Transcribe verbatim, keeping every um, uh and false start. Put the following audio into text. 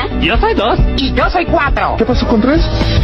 Yo soy dos. Y yo soy cuatro. ¿Qué pasó con tres?